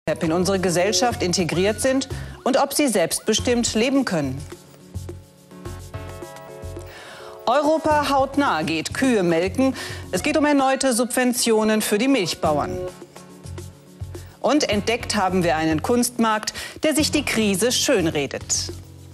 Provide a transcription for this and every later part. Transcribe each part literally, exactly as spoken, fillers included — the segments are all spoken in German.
in unsere Gesellschaft integriert sind und ob sie selbstbestimmt leben können. Europa hautnah geht Kühe melken. Es geht um erneute Subventionen für die Milchbauern. Und entdeckt haben wir einen Kunstmarkt, der sich die Krise schönredet.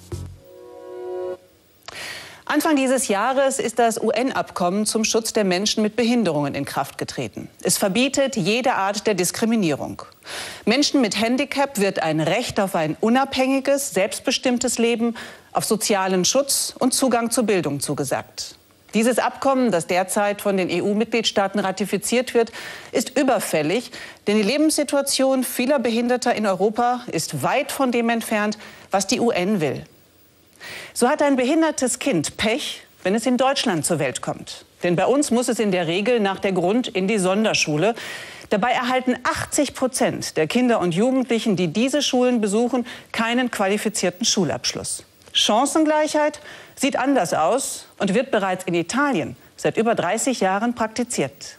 Anfang dieses Jahres ist das U N-Abkommen zum Schutz der Menschen mit Behinderungen in Kraft getreten. Es verbietet jede Art der Diskriminierung. Menschen mit Handicap wird ein Recht auf ein unabhängiges, selbstbestimmtes Leben, auf sozialen Schutz und Zugang zur Bildung zugesagt. Dieses Abkommen, das derzeit von den E U-Mitgliedstaaten ratifiziert wird, ist überfällig, denn die Lebenssituation vieler Behinderter in Europa ist weit von dem entfernt, was die U N will. So hat ein behindertes Kind Pech, wenn es in Deutschland zur Welt kommt. Denn bei uns muss es in der Regel nach der Grund- in die Sonderschule. Dabei erhalten achtzig Prozent der Kinder und Jugendlichen, die diese Schulen besuchen, keinen qualifizierten Schulabschluss. Chancengleichheit sieht anders aus und wird bereits in Italien seit über dreißig Jahren praktiziert.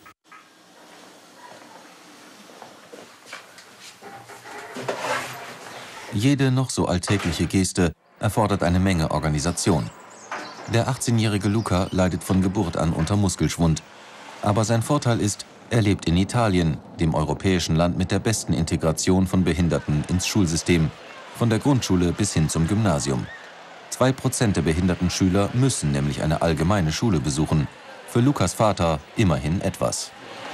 Jede noch so alltägliche Geste erfordert eine Menge Organisation. Der achtzehnjährige Luca leidet von Geburt an unter Muskelschwund. Aber sein Vorteil ist, er lebt in Italien, dem europäischen Land mit der besten Integration von Behinderten ins Schulsystem, von der Grundschule bis hin zum Gymnasium. Zwei Prozent der behinderten Schüler müssen nämlich eine allgemeine Schule besuchen. Für Lukas Vater immerhin etwas.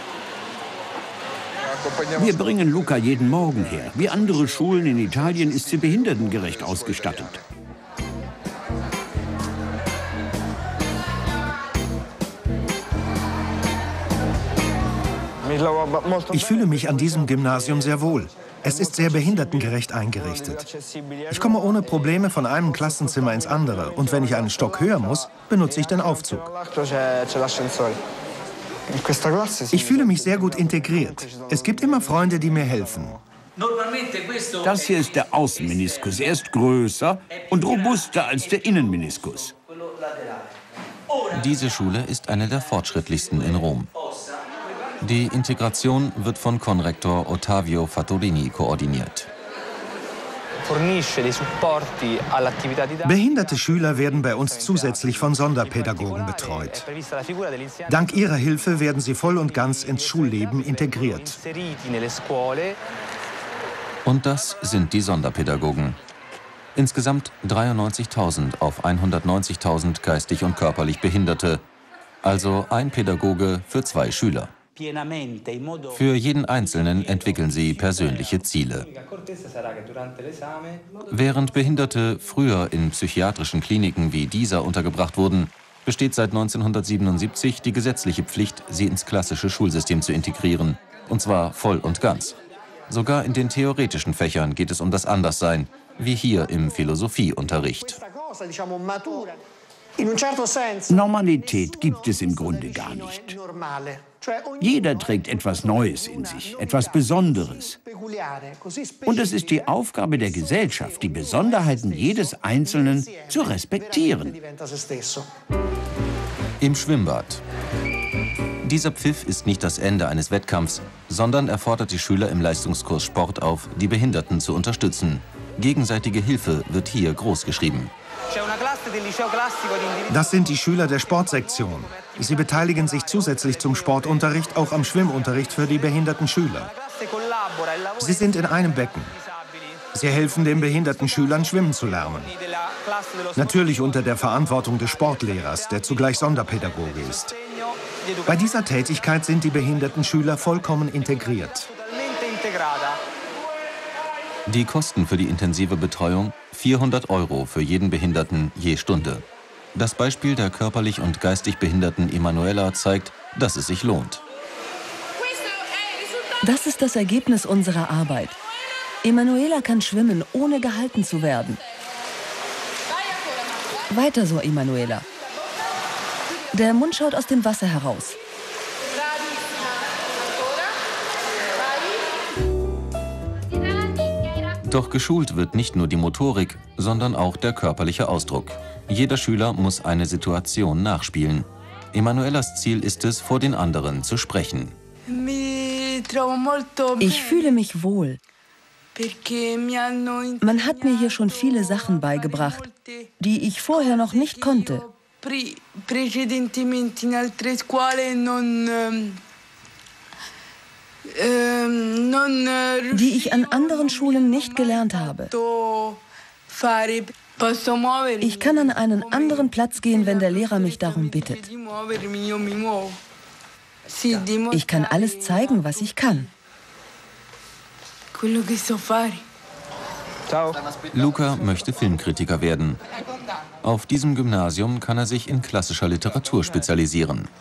Wir bringen Luca jeden Morgen her. Wie andere Schulen in Italien ist sie behindertengerecht ausgestattet. Ich fühle mich an diesem Gymnasium sehr wohl. Es ist sehr behindertengerecht eingerichtet. Ich komme ohne Probleme von einem Klassenzimmer ins andere. Und wenn ich einen Stock höher muss, benutze ich den Aufzug. Ich fühle mich sehr gut integriert. Es gibt immer Freunde, die mir helfen. Das hier ist der Außenmeniskus. Er ist größer und robuster als der Innenmeniskus. Diese Schule ist eine der fortschrittlichsten in Rom. Die Integration wird von Konrektor Ottavio Fattorini koordiniert. Behinderte Schüler werden bei uns zusätzlich von Sonderpädagogen betreut. Dank ihrer Hilfe werden sie voll und ganz ins Schulleben integriert. Und das sind die Sonderpädagogen. Insgesamt dreiundneunzigtausend auf hundertneunzigtausend geistig und körperlich Behinderte. Also ein Pädagoge für zwei Schüler. Für jeden Einzelnen entwickeln sie persönliche Ziele. Während Behinderte früher in psychiatrischen Kliniken wie dieser untergebracht wurden, besteht seit neunzehnhundertsiebenundsiebzig die gesetzliche Pflicht, sie ins klassische Schulsystem zu integrieren. Und zwar voll und ganz. Sogar in den theoretischen Fächern geht es um das Anderssein, wie hier im Philosophieunterricht. Normalität gibt es im Grunde gar nicht. Jeder trägt etwas Neues in sich, etwas Besonderes. Und es ist die Aufgabe der Gesellschaft, die Besonderheiten jedes Einzelnen zu respektieren. Im Schwimmbad. Dieser Pfiff ist nicht das Ende eines Wettkampfs, sondern er fordert die Schüler im Leistungskurs Sport auf, die Behinderten zu unterstützen. Gegenseitige Hilfe wird hier großgeschrieben. Das sind die Schüler der Sportsektion. Sie beteiligen sich zusätzlich zum Sportunterricht auch am Schwimmunterricht für die behinderten Schüler. Sie sind in einem Becken. Sie helfen den behinderten Schülern, schwimmen zu lernen. Natürlich unter der Verantwortung des Sportlehrers, der zugleich Sonderpädagoge ist. Bei dieser Tätigkeit sind die behinderten Schüler vollkommen integriert. Die Kosten für die intensive Betreuung: vierhundert Euro für jeden Behinderten je Stunde. Das Beispiel der körperlich und geistig behinderten Emanuela zeigt, dass es sich lohnt. Das ist das Ergebnis unserer Arbeit. Emanuela kann schwimmen, ohne gehalten zu werden. Weiter so, Emanuela. Der Mund schaut aus dem Wasser heraus. Doch geschult wird nicht nur die Motorik, sondern auch der körperliche Ausdruck. Jeder Schüler muss eine Situation nachspielen. Emanuelas Ziel ist es, vor den anderen zu sprechen. Mit Ich fühle mich wohl. Man hat mir hier schon viele Sachen beigebracht, die ich vorher noch nicht konnte. Die ich an anderen Schulen nicht gelernt habe. Ich kann an einen anderen Platz gehen, wenn der Lehrer mich darum bittet. Ich kann alles zeigen, was ich kann. Luca möchte Filmkritiker werden. Auf diesem Gymnasium kann er sich in klassischer Literatur spezialisieren.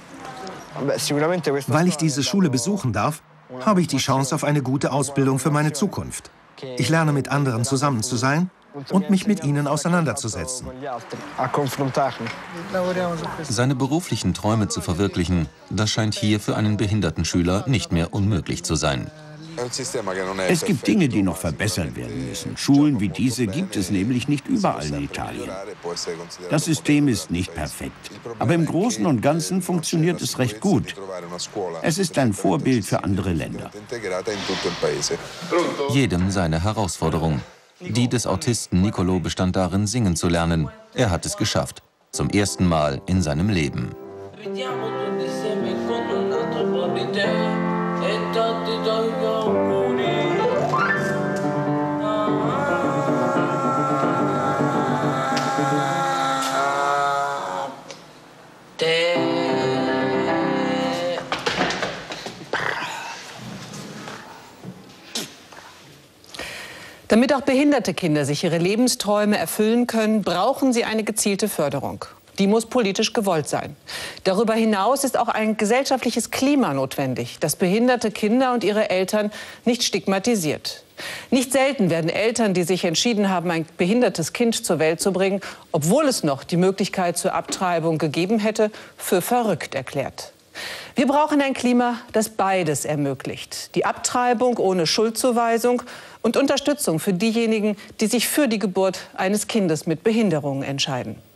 Weil ich diese Schule besuchen darf, habe ich die Chance auf eine gute Ausbildung für meine Zukunft. Ich lerne mit anderen zusammen zu sein und mich mit ihnen auseinanderzusetzen. Seine beruflichen Träume zu verwirklichen, das scheint hier für einen behinderten Schüler nicht mehr unmöglich zu sein. Es gibt Dinge, die noch verbessert werden müssen. Schulen wie diese gibt es nämlich nicht überall in Italien. Das System ist nicht perfekt, aber im Großen und Ganzen funktioniert es recht gut. Es ist ein Vorbild für andere Länder. Jedem seine Herausforderung. Die des Autisten Niccolò bestand darin, singen zu lernen. Er hat es geschafft. Zum ersten Mal in seinem Leben. Damit auch behinderte Kinder sich ihre Lebensträume erfüllen können, brauchen sie eine gezielte Förderung. Die muss politisch gewollt sein. Darüber hinaus ist auch ein gesellschaftliches Klima notwendig, das behinderte Kinder und ihre Eltern nicht stigmatisiert. Nicht selten werden Eltern, die sich entschieden haben, ein behindertes Kind zur Welt zu bringen, obwohl es noch die Möglichkeit zur Abtreibung gegeben hätte, für verrückt erklärt. Wir brauchen ein Klima, das beides ermöglicht. Die Abtreibung ohne Schuldzuweisung und Unterstützung für diejenigen, die sich für die Geburt eines Kindes mit Behinderungen entscheiden.